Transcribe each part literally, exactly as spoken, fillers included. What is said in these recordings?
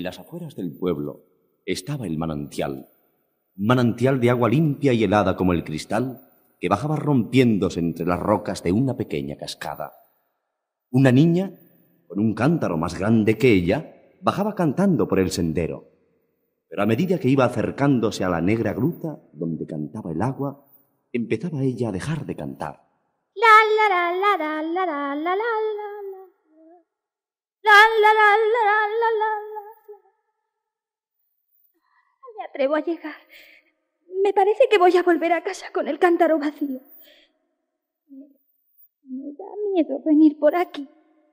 En las afueras del pueblo estaba el manantial, un manantial de agua limpia y helada como el cristal que bajaba rompiéndose entre las rocas de una pequeña cascada. Una niña, con un cántaro más grande que ella, bajaba cantando por el sendero, pero a medida que iba acercándose a la negra gruta donde cantaba el agua, empezaba ella a dejar de cantar. La la la la la la la la la la la la la la la la. No me atrevo a llegar. Me parece que voy a volver a casa con el cántaro vacío. Me, me da miedo venir por aquí.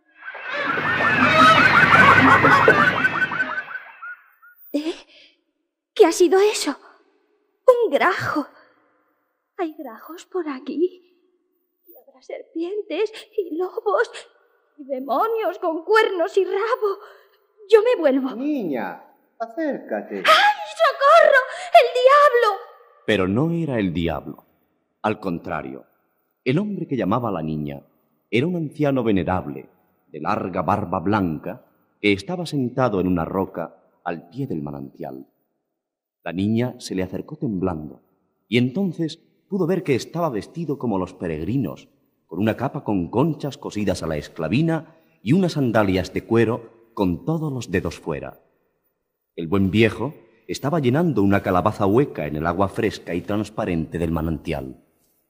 ¿Eh? ¿Qué ha sido eso? Un grajo. ¿Hay grajos por aquí? Y habrá serpientes y lobos y demonios con cuernos y rabo. Yo me vuelvo. Niña, acércate. ¡Ay, socorro! ¡El diablo! Pero no era el diablo. Al contrario, el hombre que llamaba a la niña era un anciano venerable, de larga barba blanca, que estaba sentado en una roca al pie del manantial. La niña se le acercó temblando, y entonces pudo ver que estaba vestido como los peregrinos, con una capa con conchas cosidas a la esclavina y unas sandalias de cuero con todos los dedos fuera. El buen viejo estaba llenando una calabaza hueca en el agua fresca y transparente del manantial.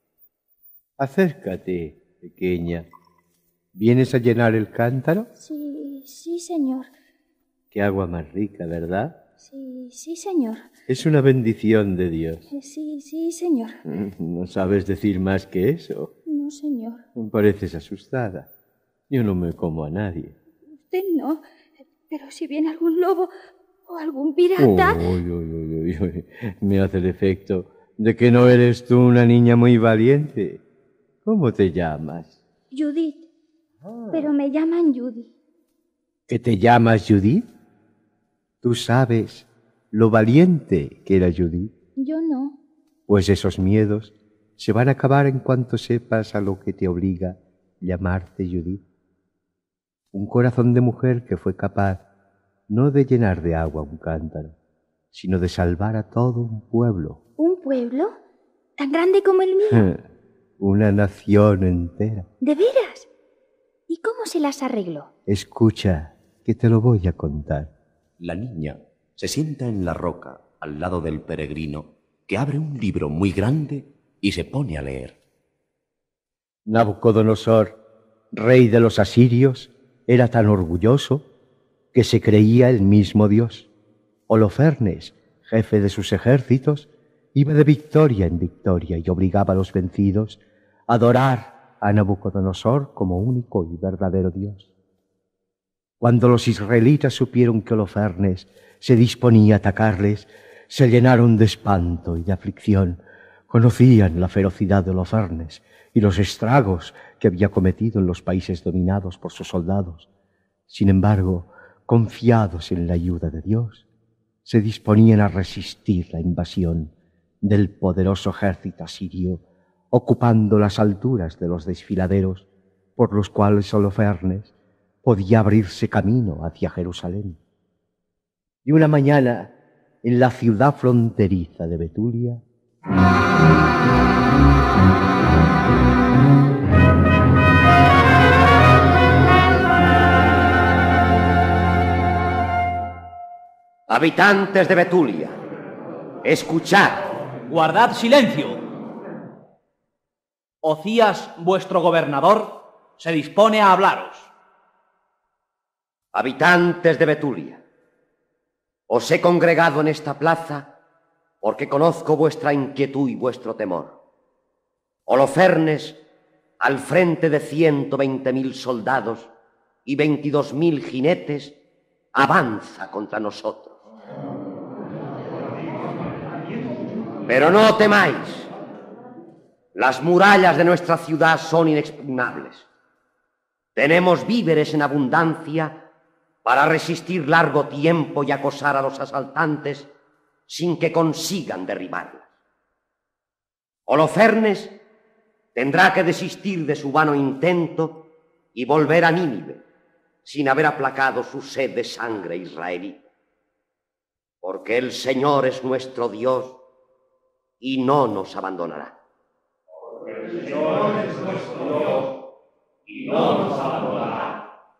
Acércate, pequeña. ¿Vienes a llenar el cántaro? Sí, sí, señor. Qué agua más rica, ¿verdad? Sí, sí, señor. Es una bendición de Dios. Sí, sí, señor. ¿No sabes decir más que eso? No, señor. Pareces asustada. Yo no me como a nadie. Usted no, pero si viene algún lobo o algún pirata... Uy, uy, uy, uy, uy. Me hace el efecto de que no eres tú una niña muy valiente. ¿Cómo te llamas? Judith, ah. Pero me llaman Judy. ¿Que te llamas Judith? ¿Tú sabes lo valiente que era Judith? Yo no. Pues esos miedos se van a acabar en cuanto sepas a lo que te obliga llamarte Judith. Un corazón de mujer que fue capaz no de llenar de agua un cántaro, sino de salvar a todo un pueblo. ¿Un pueblo? ¿Tan grande como el mío? Una nación entera. ¿De veras? ¿Y cómo se las arregló? Escucha, que te lo voy a contar. La niña se sienta en la roca al lado del peregrino, que abre un libro muy grande y se pone a leer. Nabucodonosor, rey de los asirios, era tan orgulloso que se creía el mismo Dios. Holofernes, jefe de sus ejércitos, iba de victoria en victoria y obligaba a los vencidos a adorar a Nabucodonosor como único y verdadero Dios. Cuando los israelitas supieron que Holofernes se disponía a atacarles, se llenaron de espanto y de aflicción. Conocían la ferocidad de Holofernes y los estragos que había cometido en los países dominados por sus soldados. Sin embargo, confiados en la ayuda de Dios, se disponían a resistir la invasión del poderoso ejército asirio, ocupando las alturas de los desfiladeros por los cuales Holofernes podía abrirse camino hacia Jerusalén. Y una mañana, en la ciudad fronteriza de Betulia, habitantes de Betulia, escuchad. Guardad silencio. Ocías, vuestro gobernador, se dispone a hablaros. Habitantes de Betulia, os he congregado en esta plaza porque conozco vuestra inquietud y vuestro temor. Holofernes, al frente de ciento veinte mil soldados y veintidós mil jinetes, avanza contra nosotros. Pero no temáis. Las murallas de nuestra ciudad son inexpugnables. Tenemos víveres en abundancia para resistir largo tiempo y acosar a los asaltantes sin que consigan derribarlas. Holofernes tendrá que desistir de su vano intento y volver a Nínive, sin haber aplacado su sed de sangre israelita. porque el Señor es nuestro Dios y no nos abandonará. Porque el Señor es nuestro Dios y no nos abandonará.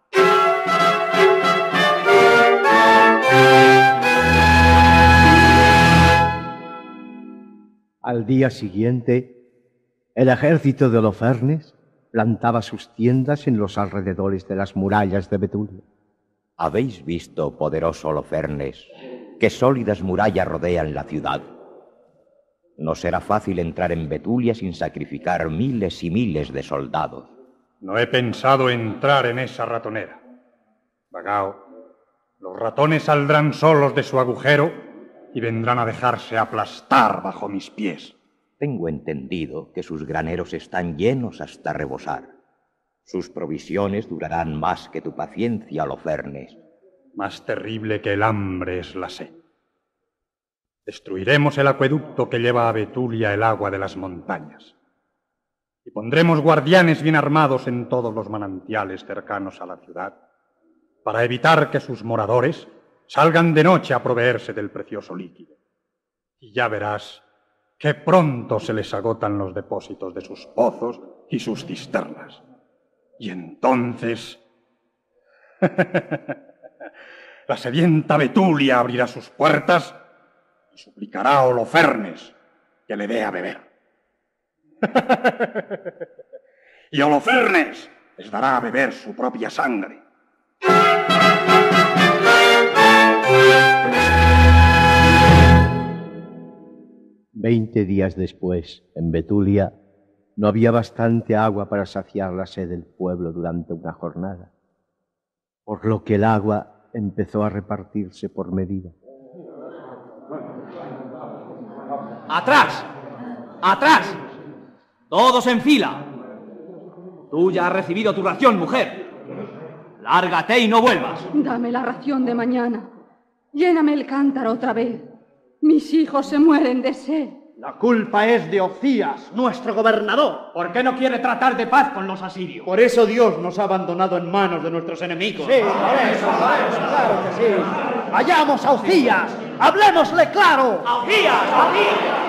Al día siguiente, el ejército de Holofernes plantaba sus tiendas en los alrededores de las murallas de Betulia. ¿Habéis visto, poderoso Holofernes, qué sólidas murallas rodean la ciudad? No será fácil entrar en Betulia sin sacrificar miles y miles de soldados. No he pensado entrar en esa ratonera. Vagao, los ratones saldrán solos de su agujero y vendrán a dejarse aplastar bajo mis pies. Tengo entendido que sus graneros están llenos hasta rebosar. Sus provisiones durarán más que tu paciencia, Holofernes. Más terrible que el hambre es la sed. Destruiremos el acueducto que lleva a Betulia el agua de las montañas. Y pondremos guardianes bien armados en todos los manantiales cercanos a la ciudad, para evitar que sus moradores salgan de noche a proveerse del precioso líquido. Y ya verás que pronto se les agotan los depósitos de sus pozos y sus cisternas. Y entonces la sedienta Betulia abrirá sus puertas y suplicará a Holofernes que le dé a beber. Y Holofernes les dará a beber su propia sangre. Veinte días después, en Betulia, no había bastante agua para saciar la sed del pueblo durante una jornada, por lo que el agua empezó a repartirse por medida. ¡Atrás! ¡Atrás! ¡Todos en fila! Tú ya has recibido tu ración, mujer. Lárgate y no vuelvas. Dame la ración de mañana. Lléname el cántaro otra vez. Mis hijos se mueren de sed. La culpa es de Ocías, nuestro gobernador. ¿Por qué no quiere tratar de paz con los asirios? Por eso Dios nos ha abandonado en manos de nuestros enemigos. Sí, por eso, por eso, claro que sí. Vayamos a Ocías, hablémosle claro. ¡A Ocías! ¡A Ocías!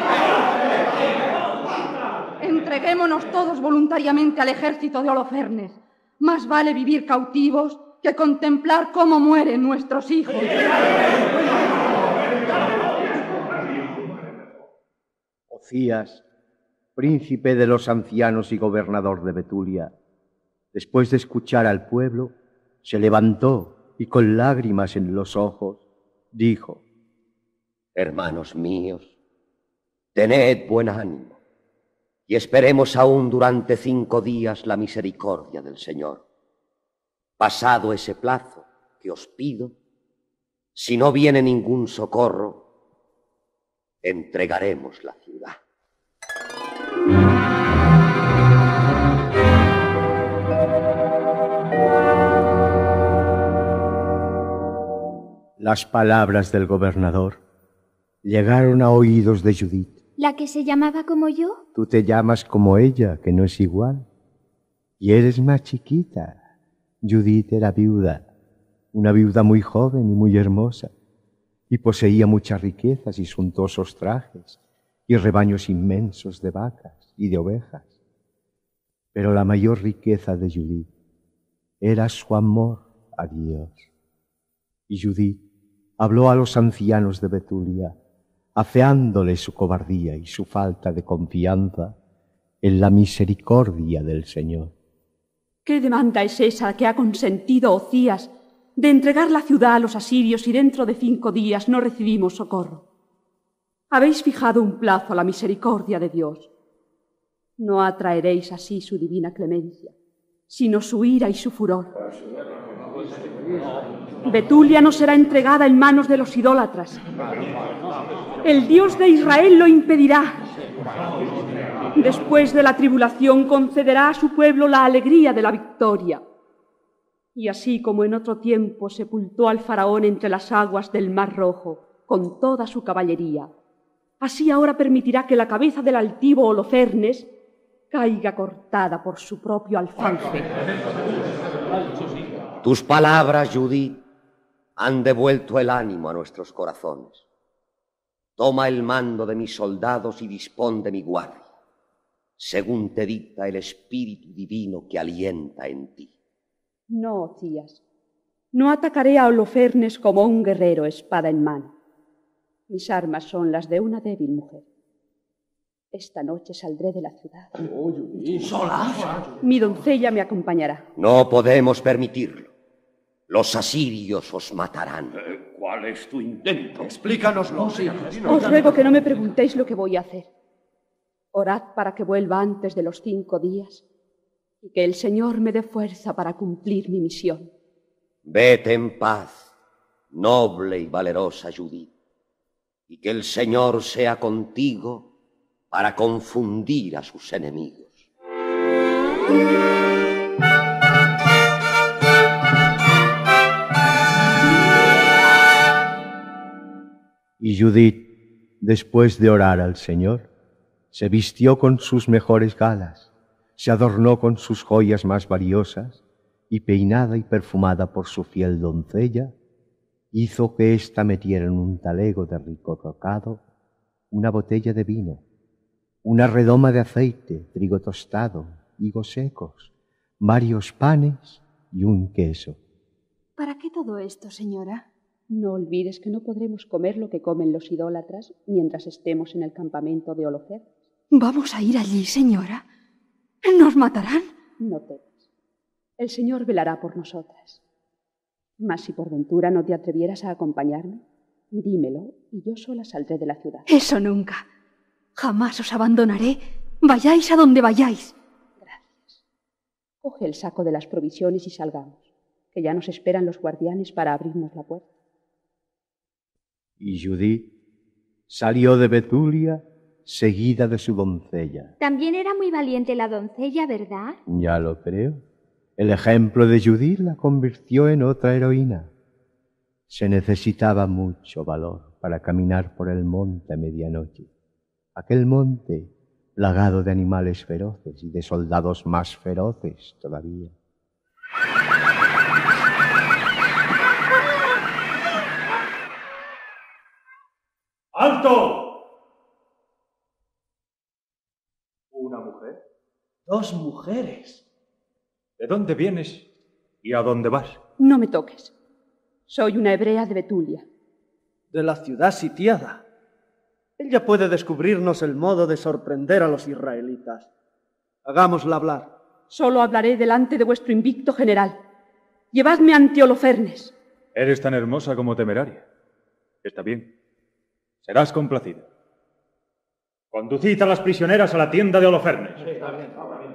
Entreguémonos todos voluntariamente al ejército de Holofernes. Más vale vivir cautivos que contemplar cómo mueren nuestros hijos. Ocías, príncipe de los ancianos y gobernador de Betulia, después de escuchar al pueblo, se levantó y con lágrimas en los ojos dijo: Hermanos míos, tened buen ánimo y esperemos aún durante cinco días la misericordia del Señor. Pasado ese plazo que os pido, si no viene ningún socorro, entregaremos la ciudad. Las palabras del gobernador llegaron a oídos de Judith. ¿La que se llamaba como yo? Tú te llamas como ella, que no es igual. Y eres más chiquita. Judith era viuda, una viuda muy joven y muy hermosa, y poseía muchas riquezas y suntuosos trajes, y rebaños inmensos de vacas y de ovejas. Pero la mayor riqueza de Judith era su amor a Dios. Y Judith habló a los ancianos de Betulia, afeándole su cobardía y su falta de confianza en la misericordia del Señor. ¿Qué demanda es esa que ha consentido Ocías de entregar la ciudad a los asirios y dentro de cinco días no recibimos socorro? Habéis fijado un plazo a la misericordia de Dios. No atraeréis así su divina clemencia, sino su ira y su furor. Betulia no será entregada en manos de los idólatras. El Dios de Israel lo impedirá. Después de la tribulación concederá a su pueblo la alegría de la victoria. Y así como en otro tiempo sepultó al faraón entre las aguas del Mar Rojo con toda su caballería, así ahora permitirá que la cabeza del altivo Holofernes caiga cortada por su propio alfanje. Tus palabras, Judith, han devuelto el ánimo a nuestros corazones. Toma el mando de mis soldados y dispón de mi guardia, según te dicta el espíritu divino que alienta en ti. No, Ocías. No atacaré a Holofernes como un guerrero espada en mano. Mis armas son las de una débil mujer. Esta noche saldré de la ciudad. ¿Sola? Mi doncella me acompañará. No podemos permitirlo. Los asirios os matarán. Eh, ¿Cuál es tu intento? Explícanoslo. Sí. Os ruego que no me preguntéis lo que voy a hacer. Orad para que vuelva antes de los cinco días y que el Señor me dé fuerza para cumplir mi misión. Vete en paz, noble y valerosa Judith, y que el Señor sea contigo para confundir a sus enemigos. Y Judith, después de orar al Señor, se vistió con sus mejores galas, se adornó con sus joyas más valiosas, y peinada y perfumada por su fiel doncella, hizo que ésta metiera en un talego de rico rocado una botella de vino, una redoma de aceite, trigo tostado, higos secos, varios panes y un queso. ¿Para qué todo esto, señora? No olvides que no podremos comer lo que comen los idólatras mientras estemos en el campamento de Holofernes. ¿Vamos a ir allí, señora? ¿Nos matarán? No temas. El Señor velará por nosotras. Mas si por ventura no te atrevieras a acompañarme, dímelo y yo sola saldré de la ciudad. Eso nunca. Jamás os abandonaré. Vayáis a donde vayáis. Gracias. Coge el saco de las provisiones y salgamos, que ya nos esperan los guardianes para abrirnos la puerta. Y Judith salió de Betulia seguida de su doncella. También era muy valiente la doncella, ¿verdad? Ya lo creo. El ejemplo de Judith la convirtió en otra heroína. Se necesitaba mucho valor para caminar por el monte a medianoche. Aquel monte plagado de animales feroces y de soldados más feroces todavía. ¡Alto! ¿Una mujer? Dos mujeres. ¿De dónde vienes y a dónde vas? No me toques. Soy una hebrea de Betulia. De la ciudad sitiada. Ella puede descubrirnos el modo de sorprender a los israelitas. Hagámosla hablar. Solo hablaré delante de vuestro invicto general. Llevadme ante Holofernes. Eres tan hermosa como temeraria. Está bien. Serás complacida. Conducid a las prisioneras a la tienda de Holofernes. Sí, está bien, está bien.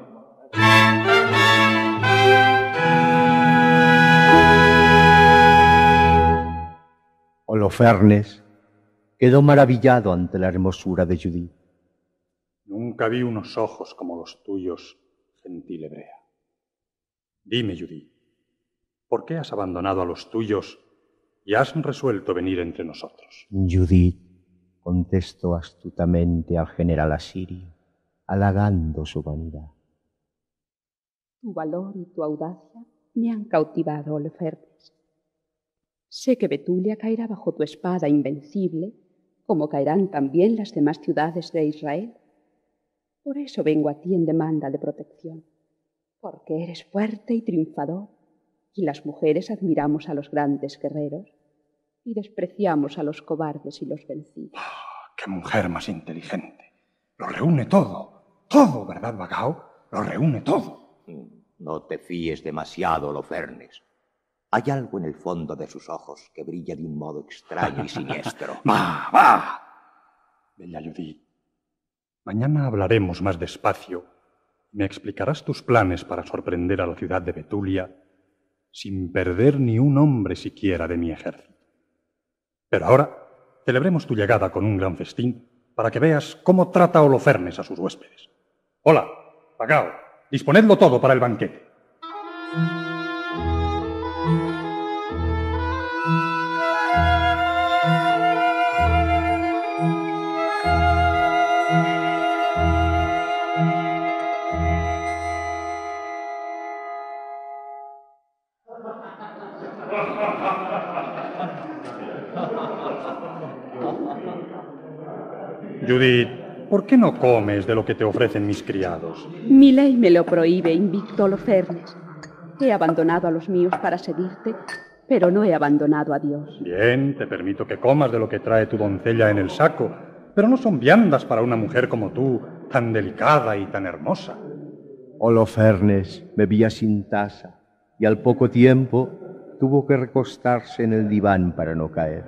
Holofernes quedó maravillado ante la hermosura de Judith. Nunca vi unos ojos como los tuyos, gentil hebrea. Dime, Judith, ¿por qué has abandonado a los tuyos y has resuelto venir entre nosotros? Judith contestó astutamente al general asirio, halagando su vanidad. Tu valor y tu audacia me han cautivado, Holofernes. Sé que Betulia caerá bajo tu espada invencible, como caerán también las demás ciudades de Israel. Por eso vengo a ti en demanda de protección, porque eres fuerte y triunfador, y las mujeres admiramos a los grandes guerreros y despreciamos a los cobardes y los vencidos. Oh, ¡qué mujer más inteligente! Lo reúne todo, todo, ¿verdad, Bagao? Lo reúne todo. No te fíes demasiado, Holofernes. Hay algo en el fondo de sus ojos que brilla de un modo extraño y siniestro. ¡Va, va! Bella Judith, mañana hablaremos más despacio. Me explicarás tus planes para sorprender a la ciudad de Betulia sin perder ni un hombre siquiera de mi ejército. Pero ahora celebremos tu llegada con un gran festín para que veas cómo trata Holofernes a sus huéspedes. Hola, Bagao, disponedlo todo para el banquete. Judith, ¿por qué no comes de lo que te ofrecen mis criados? Mi ley me lo prohíbe, invicto Holofernes. He abandonado a los míos para seguirte, pero no he abandonado a Dios. Bien, te permito que comas de lo que trae tu doncella en el saco, pero no son viandas para una mujer como tú, tan delicada y tan hermosa. Holofernes bebía sin tasa y al poco tiempo tuvo que recostarse en el diván para no caer.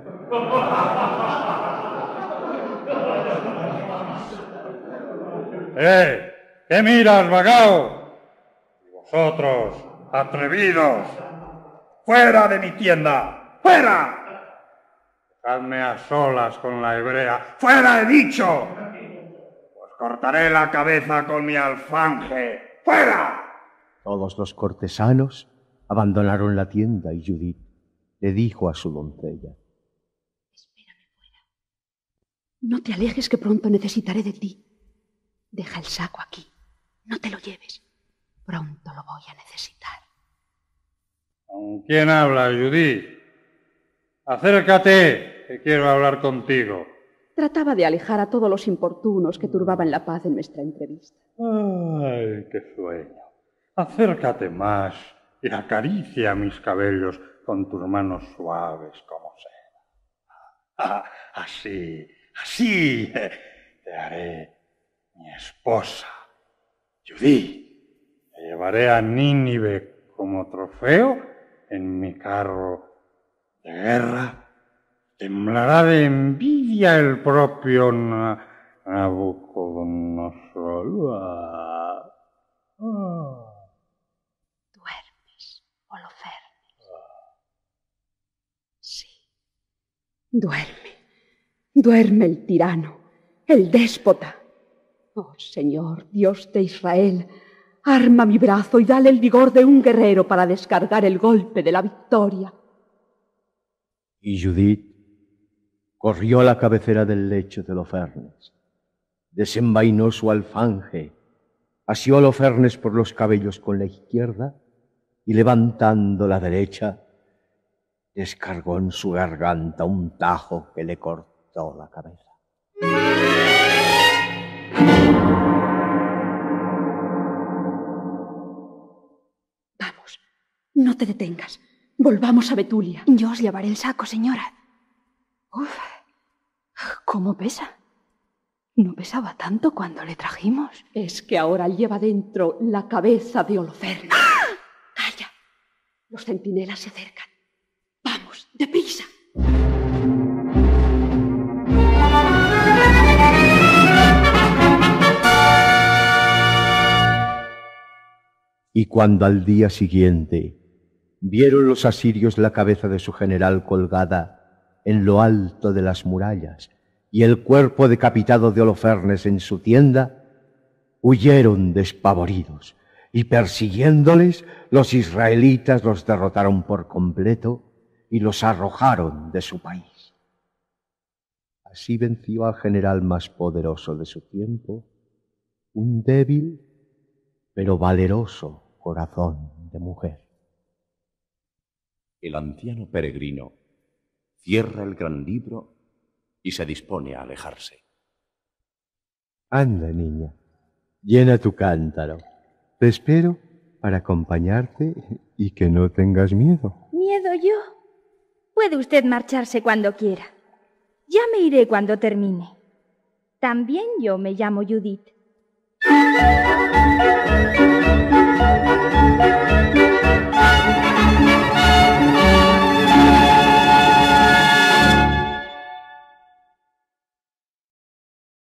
¡Eh! ¿Qué miras, vagao? Y vosotros, atrevidos, ¡fuera de mi tienda! ¡Fuera! Dejadme a solas con la hebrea. ¡Fuera, he dicho! Pues cortaré la cabeza con mi alfanje. ¡Fuera! Todos los cortesanos abandonaron la tienda y Judith le dijo a su doncella: Espérame fuera. No te alejes, que pronto necesitaré de ti. Deja el saco aquí. No te lo lleves. Pronto lo voy a necesitar. ¿Con quién habla, Judith? Acércate, que quiero hablar contigo. Trataba de alejar a todos los importunos que turbaban la paz de nuestra entrevista. Ay, qué sueño. Acércate más y acaricia mis cabellos con tus manos suaves como seda. Ah, así, así te haré mi esposa. Judith, te llevaré a Nínive como trofeo en mi carro de guerra. Temblará de envidia el propio Na- Nabucodonosor. Ah. Ah. Duermes, Holofernes. Sí, duerme. Duerme el tirano, el déspota. Oh, Señor, Dios de Israel, arma mi brazo y dale el vigor de un guerrero para descargar el golpe de la victoria. Y Judith corrió a la cabecera del lecho de Holofernes, desenvainó su alfanje, asió a Holofernes por los cabellos con la izquierda y, levantando la derecha, descargó en su garganta un tajo que le cortó la cabeza. Vamos, no te detengas. Volvamos a Betulia. Yo os llevaré el saco, señora. Uf, ¿cómo pesa? No pesaba tanto cuando le trajimos. Es que ahora lleva dentro la cabeza de Holofernes. ¡Ah! ¡Calla! Los centinelas se acercan. ¡Vamos, deprisa! Y cuando al día siguiente vieron los asirios la cabeza de su general colgada en lo alto de las murallas y el cuerpo decapitado de Holofernes en su tienda, huyeron despavoridos y, persiguiéndoles, los israelitas los derrotaron por completo y los arrojaron de su país. Así venció al general más poderoso de su tiempo, un débil pero valeroso corazón de mujer. El anciano peregrino cierra el gran libro y se dispone a alejarse. Anda, niña, llena tu cántaro. Te espero para acompañarte y que no tengas miedo. ¿Miedo yo? Puede usted marcharse cuando quiera. Ya me iré cuando termine. También yo me llamo Judith.